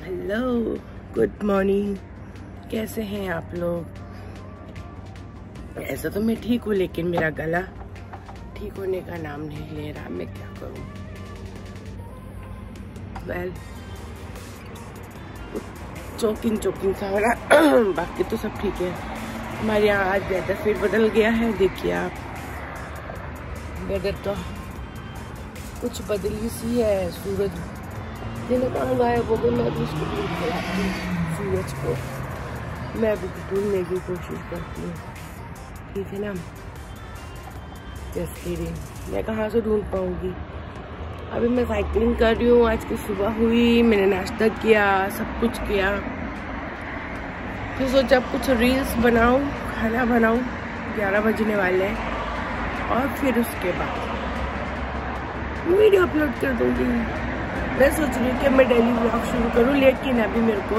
Hello, good morning. कैसे हैं आप लोग? ऐसा तो मैं ठीक हूँ, लेकिन मेरा गला ठीक होने का नाम नहीं ले रहा। मैं क्या करूँ? वेल, चोकिंग सा हो रहा। बाकी तो सब ठीक है। हमारे यहाँ आज वेदर फिर बदल गया है। देखिए आप, वेदर तो कुछ बदली सी है। सूरज दिन कहाँ गायब हो गया। मैं भी उसको ढूंढ खिलाती हूँ, सूरज को मैं भी ढूंढने की कोशिश करती हूँ। ठीक है ना? जस्ट किडिंग, मैं कहाँ से ढूंढ पाऊंगी? अभी मैं साइकिलिंग कर रही हूँ। आज की सुबह हुई, मैंने नाश्ता किया, सब कुछ किया, फिर सोचा कुछ रील्स बनाऊं, खाना बनाऊं। 11 बजने वाले हैं और फिर उसके बाद वीडियो अपलोड कर दूंगी। मैं सोच रही हूँ कि मैं डेली व्लॉग शुरू करूँ, लेकिन अभी मेरे को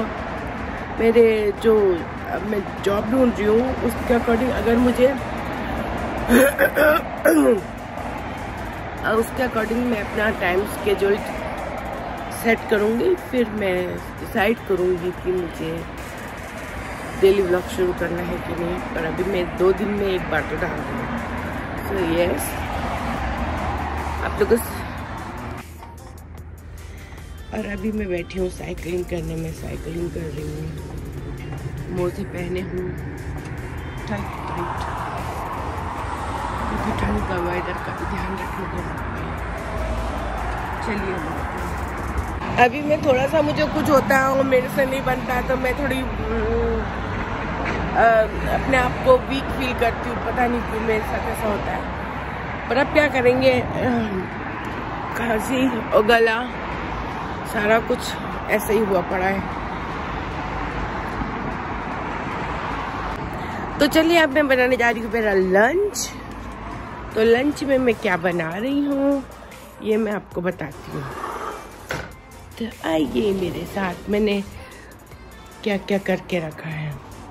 मैं जॉब ढूंढ रही हूँ, उसके अकॉर्डिंग अगर मुझे उसके अकॉर्डिंग मैं अपना टाइम स्केड्यूल सेट करूँगी। फिर मैं डिसाइड करूँगी कि मुझे डेली व्लॉग शुरू करना है कि नहीं। पर अभी मैं 2 दिन में एक बार तो डाल रही हूँ। सो यस, आप लोगों और अभी मैं बैठी हूँ साइकिलिंग करने में। साइकिलिंग कर रही हूँ, मोजे पहने हूँ टाइट, क्योंकि ठंड का वेदर का भी ध्यान रखने को लगता है। चलिए, अभी मैं थोड़ा सा, मुझे कुछ होता है और मेरे से नहीं बनता तो मैं थोड़ी अपने आप को वीक फील करती हूँ। पता नहीं क्यों मेरे साथ ऐसा होता है, पर अब क्या करेंगे? खांसी और गला सारा कुछ ऐसे ही हुआ पड़ा है। तो चलिए, अब मैं बनाने जा रही हूँ मेरा लंच। तो लंच में मैं क्या बना रही हूँ ये मैं आपको बताती हूँ। तो आइए मेरे साथ, मैंने क्या क्या करके रखा है।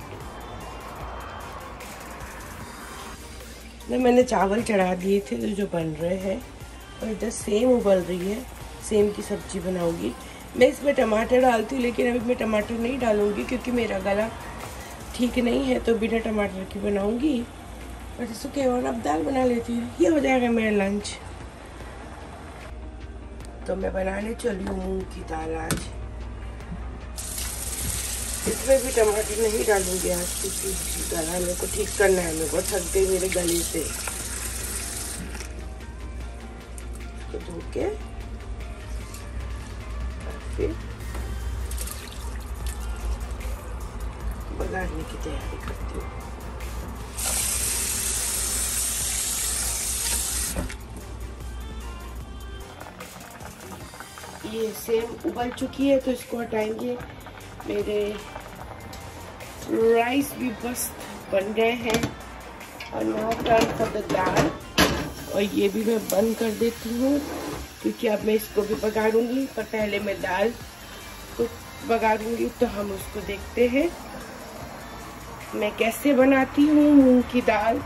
मैंने चावल चढ़ा दिए थे जो बन रहे हैं, और इधर सेम उबल रही है। सेम की सब्जी बनाऊंगी मैं। इसमें टमाटर डालती हूँ, लेकिन अभी मैं टमाटर नहीं डालूंगी क्योंकि मेरा गला ठीक नहीं है, तो बिना टमाटर की बनाऊंगी। और सुखे और अब दाल बना लेती हूँ, ये हो जाएगा मेरा लंच। तो मैं बनाने चली हूँ मूंग की दाल आज। इसमें भी टमाटर नहीं डालूंगी आज, क्योंकि गला मेरे को ठीक करना है। मेरे को थक गई मेरे गले से। तो धो के फिर बघारने की तैयारी करती हूँ। ये सेम उबल चुकी है, तो इसको हटाएंगे। मेरे राइस भी बस बन गए हैं, और now turn for the dal. और ये भी मैं बंद कर देती हूँ, क्योंकि अब मैं इसको भी पकाऊंगी। पर पहले मैं दाल को पकाऊंगी, तो हम उसको देखते हैं मैं कैसे बनाती हूँ मूंग की दाल।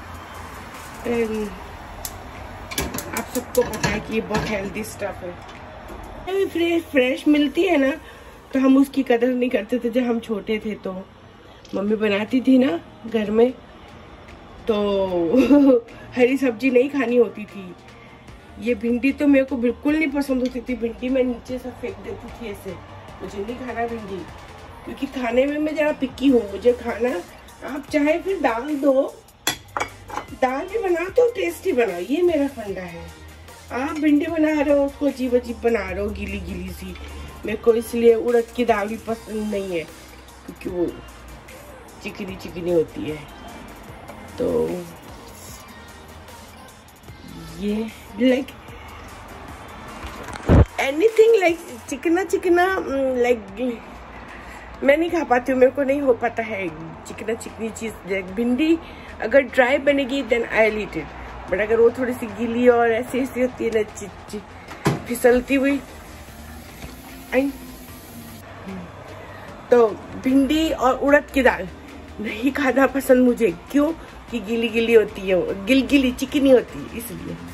आप सबको पता है कि ये बहुत हेल्दी स्टफ है। फ्रेश मिलती है ना, तो हम उसकी कदर नहीं करते थे। जब हम छोटे थे तो मम्मी बनाती थी ना घर में, तो हरी सब्जी नहीं खानी होती थी। ये भिंडी तो मेरे को बिल्कुल नहीं पसंद होती थी। भिंडी मैं नीचे से फेंक देती थी ऐसे। मुझे नहीं खाना भिंडी, क्योंकि खाने में मैं जरा पिक्की हूँ। मुझे खाना, आप चाहे फिर दाल दो, दाल भी बना तो टेस्टी बनाओ, ये मेरा फंडा है। आप भिंडी बना रहे हो, उसको अजीब अजीब बना रहे हो, गीली गीली सी। मेरे को इसलिए उड़द की दाल भी पसंद नहीं है, क्योंकि वो चिकनी चिकनी होती है। तो ये लाइक एनीथिंग लाइक चिकना लाइक मैं नहीं खा पाती हूँ। मेरे को नहीं हो पाता है चिकना चिकनी चीज। भिंडी अगर ड्राई बनेगी then I will eat it, but अगर वो थोड़ी सी गीली और ऐसी ऐसी होती है ना, फिसलती हुई, तो भिंडी और उड़द की दाल नहीं खाना पसंद मुझे। क्यों? कि गीली गीली होती है, वो गिलगिली चिकनी होती है,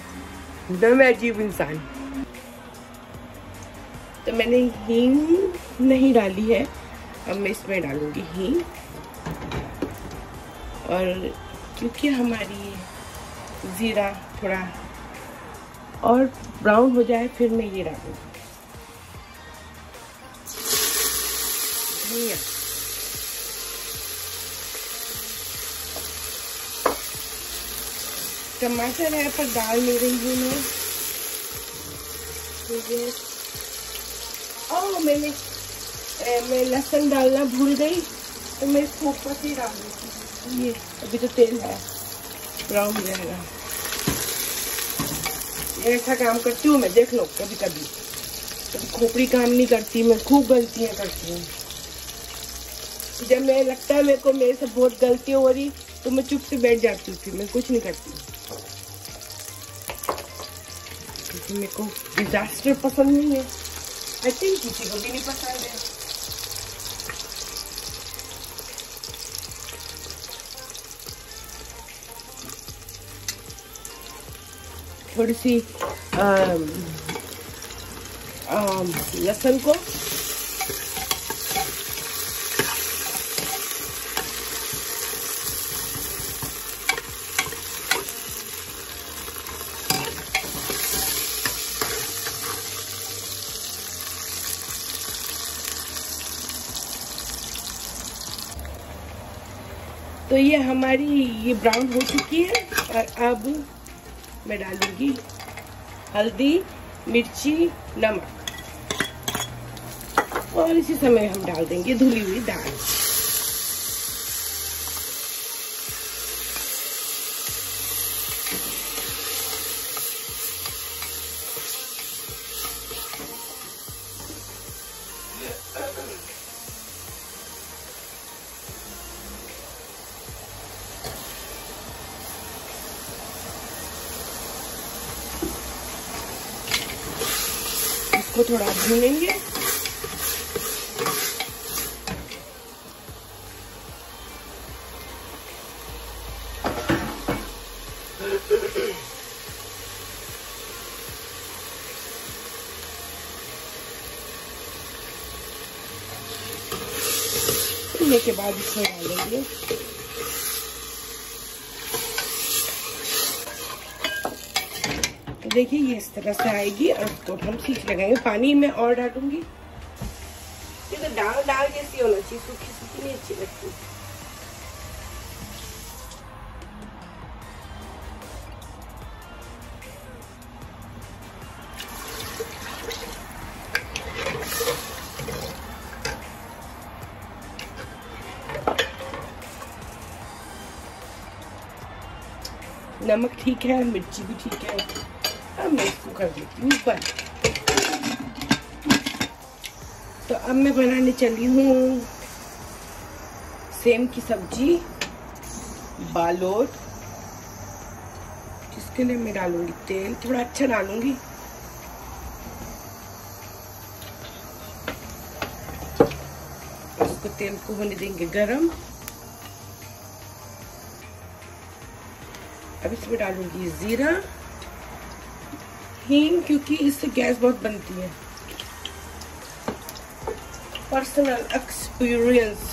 इसलिए। मैं अजीब इंसान। तो मैंने हींग नहीं डाली है। अब मैं इसमें डालूंगी हींग, और क्योंकि हमारी ज़ीरा थोड़ा और ब्राउन हो जाए फिर मैं ये डालूंगी धनिया। टमाटर है पर डाल नहीं रही हूँ मैं। मैं लहसुन डालना भूल गई, तो मैं इसको ऊपर से ही डाल दूँगी। ये अभी तो तेल है, ब्राउन हो जाएगा। ये ऐसा काम करती हूँ मैं, देख लो। कभी कभी खोपड़ी काम नहीं करती, मैं खूब गलतियाँ करती हूँ। जब मैं लगता है मेरे को मेरे से बहुत गलतियाँ हो रही, तो मैं चुप से बैठ जाती हूँ, फिर मैं कुछ नहीं करती। क्योंकि मेरे को डिजास्टर पसंद नहीं है। आई थिंक किसी को भी नहीं पसंद है। थोड़ी सी लहसुन को तो ये हमारी ये ब्राउन हो चुकी है। और अब मैं डालूंगी हल्दी, मिर्ची, नमक, और इसी समय हम डाल देंगे धुली हुई दाल। इसको थोड़ा भूनेंगे। भूनने के बाद इसमें डालेंगे तो देखिए ये इस तरह से आएगी, और उसको हम सीख लगाएंगे। पानी में और डालूंगी। ये तो दाल जैसी होना चाहिए, सूखी सूखी नहीं अच्छी लगती। नमक ठीक है, मिर्ची भी ठीक है। अब मैं इसको कर देती हूँ ऊपर। तो अब मैं बनाने चली हूँ सेम की सब्जी, बालोट, जिसके लिए मैं डालूंगी तेल। थोड़ा अच्छा डालूंगी। इसको तेल को होने देंगे गरम। अब इसमें डालूंगी जीरा, हींग, क्योंकि इससे गैस बहुत बनती है। Personal experience.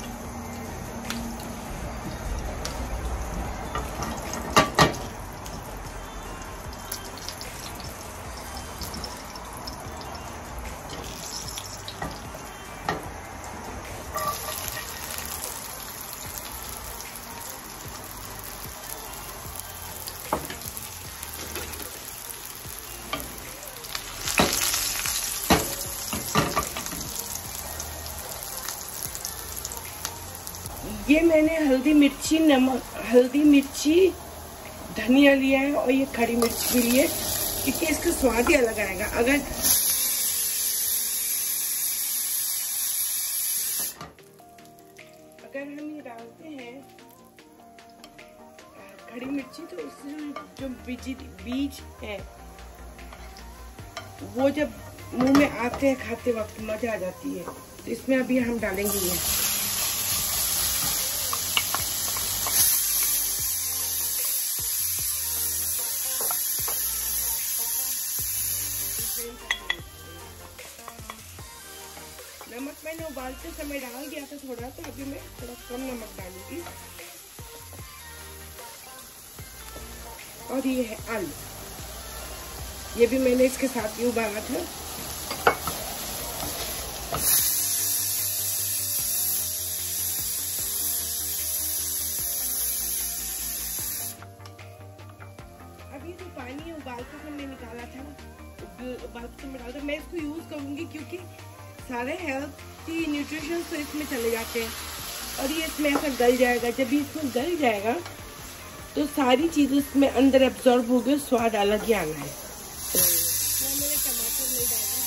ये मैंने हल्दी मिर्ची, नमक, हल्दी मिर्ची, धनिया लिया है, और ये खड़ी मिर्च भी लिए, क्योंकि इसका स्वाद ही अलग आएगा। अगर हम ये डालते हैं खड़ी मिर्ची, तो उससे जो बीज है वो जब मुंह में आते हैं खाते वक्त मजा आ जाती है। तो इसमें अभी हम डालेंगे ये नमक मैंने उबालते समय डाल दिया था थोड़ा, तो अभी मैं थोड़ा कम नमक डालूंगी। और ये है आलू, ये भी मैंने इसके साथ ही उबाला था। अभी जो पानी उबालते समय निकाला था, उबालते समय डाला था, मैं इसको यूज करूंगी क्योंकि सारे हेल्थी न्यूट्रिशन तो इसमें चले जाते हैं और ये इसमें ऐसा गल जाएगा। जब ये इसमें गल जाएगा तो सारी चीजें इसमें अंदर एब्जॉर्ब हो गए, स्वाद अलग ही आना है। तो मैंने टमाटर नहीं डाला।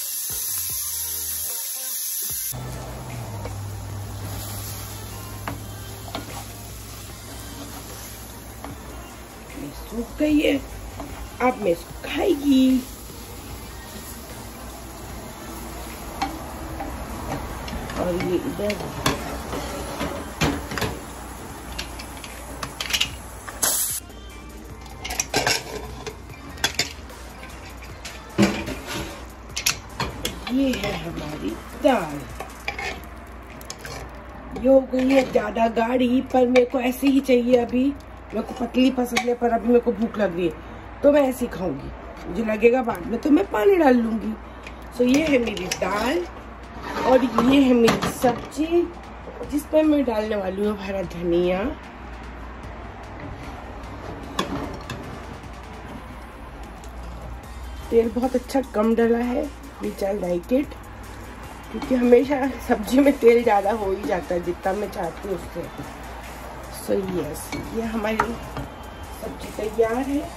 ये सूख गई है, अब मैं इसको खाएगी। और ये इधर ये है हमारी दाल। ये हो गई है ज्यादा गाढ़ी, पर मेरे को ऐसे ही चाहिए। अभी मेरे को पतली पसंद है, पर अभी मेरे को भूख लग रही है तो मैं ऐसे ही खाऊंगी। मुझे लगेगा बाद में तो मैं पानी डाल लूंगी। सो ये है मेरी दाल और ये है मेरी सब्जी, जिसमें मैं डालने वाली हूँ हरा धनिया, तेल बहुत अच्छा कम डाला है, विच आई लाइक इट, क्योंकि हमेशा सब्जी में तेल ज़्यादा हो ही जाता है जितना मैं चाहती हूँ उससे। सो यस, ये हमारी सब्जी तैयार है।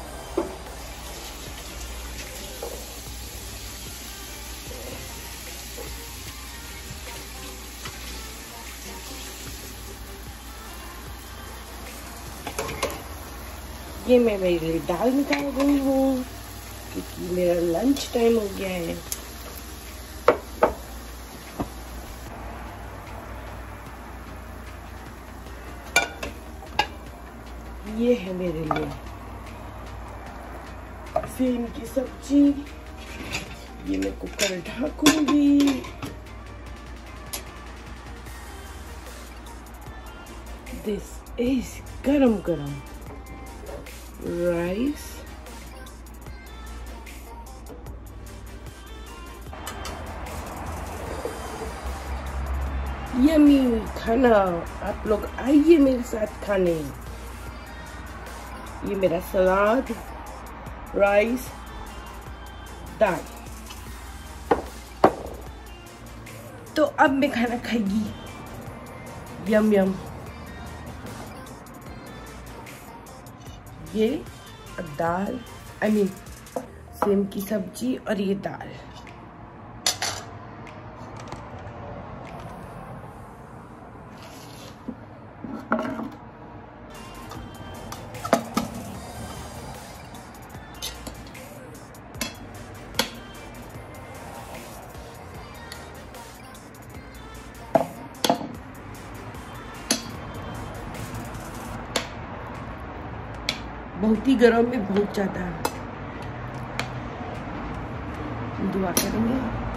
ये मैं मेरे लिए दाल निकाल रही हूँ क्योंकि मेरा लंच टाइम हो गया है। ये है मेरे लिए सेम की सब्जी, ये मैं कुकर ढाकूंगी। दिस इज गरम गरम राइस, यम्मी खाना। आप लोग आइए मेरे साथ खाने। ये मेरा सलाद, राइस, दाल। तो अब मैं खाना खाएगी। यम यम। ये दाल, सेम की सब्जी और ये दाल। बहुत ही गर्म में बहुत ज्यादा दुआ करेंगे।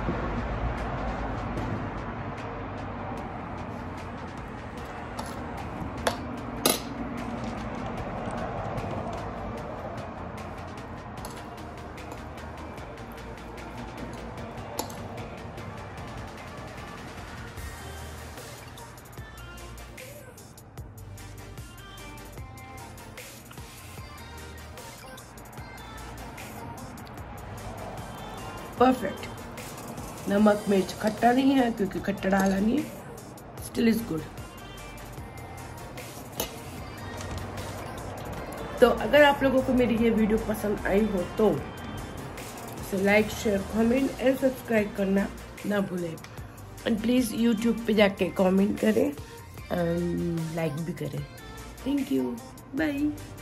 परफेक्ट। नमक मिर्च खट्टा नहीं है क्योंकि खट्टा डाला नहीं है, स्टिल इज गुड। तो अगर आप लोगों को मेरी ये वीडियो पसंद आई हो तो इसे like, share, comment and subscribe करना ना भूलें। एंड प्लीज़ यूट्यूब पे जाके कमेंट करें एंड लाइक भी करें। Thank you, bye.